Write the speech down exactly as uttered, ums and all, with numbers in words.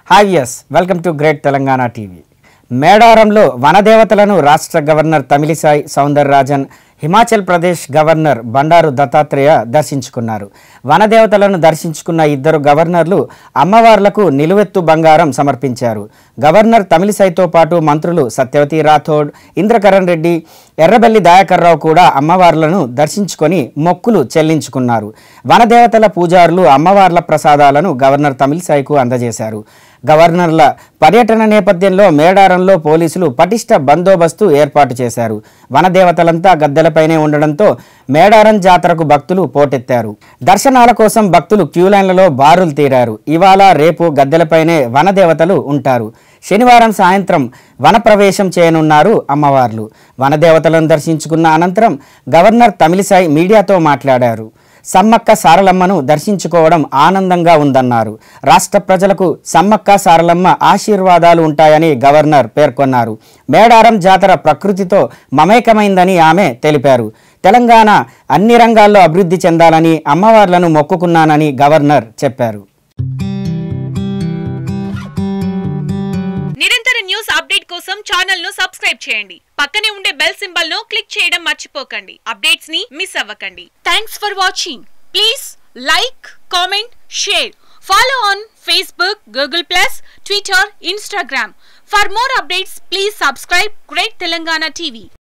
Hi yes, welcome to Great Telangana T V. Medaramlo Vanadevatalanu Rashtra Governor Tamilisai Soundararajan Himachal Pradesh governor Bandaru Dattatreya దర్శించుకున్నారు. వనదేవతలను దర్శించుకున్న ఇద్దరు గవర్నర్లు అమ్మవార్లకు నిలువెత్తు బంగారం సమర్పించారు. గవర్నర్ తమిళిసైతో పాటు మంత్రులు సత్యవతి రాథోడ్, ఇంద్రకరణ్ రెడ్డి, ఎర్రబెల్లి దయాకర్రావు కూడా అమ్మవార్లను దర్శించుకొని మొక్కులు చెల్లించుకున్నారు. వనదేవతల పూజారులు అమ్మవార్ల ప్రసాదాలను గవర్నర్ తమిళిసైకు అందజేశారు. గవర్నర్ల పర్యటన నేపథ్యంలో మేడారంలో పోలీసులు పటిష్ట బందోబస్తు ఏర్పాటు చేశారు. వనదేవతలంతా గద్దెలపైనే ఉండడంతో మేడారం జాతరకు భక్తులు పోటెత్తారు. దర్శనాల కోసం భక్తులు క్యూలైన్లలో బారులు తీరారు. ఇవాళ రేపు గద్దెలపైనే వనదేవతలు ఉంటారు. శనివారం సాయంత్రం వనప్రవేశం చేయనున్నారు అమ్మవార్లు. వనదేవతలను దర్శించుకున్న అనంతరం గవర్నర్ తమిళిసై మీడియాతో మాట్లాడారు. సమ్మక్క సారలమ్మను దర్శించుకోవడం ఆనందంగా ఉందన్నారు. రాష్ట్ర ప్రజలకు సమ్మక్క సారలమ్మ ఆశీర్వాదాలు ఉంటాయని గవర్నర్ పేర్కొన్నారు. మేడారం జాతర ప్రకృతితో మమేకమైందని ఆమె తెలిపారు. తెలంగాణ అన్ని రంగాల్లో అభివృద్ధి చెందాలని అమ్మవార్లను మొక్కుకున్నానని గవర్నర్ చెప్పారు. నిరంతర న్యూస్ అప్డేట్ కోసం ఛానల్ ను సబ్స్క్రైబ్ చేయండి. పక్కనే ఉండే బెల్ సింబల్ ను క్లిక్ చేయడం మర్చిపోకండి. అప్డేట్స్ ని మిస్ అవ్వకండి. Thanks for watching. Please like, comment, share. Follow on Facebook, Google plus, Twitter, Instagram. For more updates, please subscribe Great Telangana T V.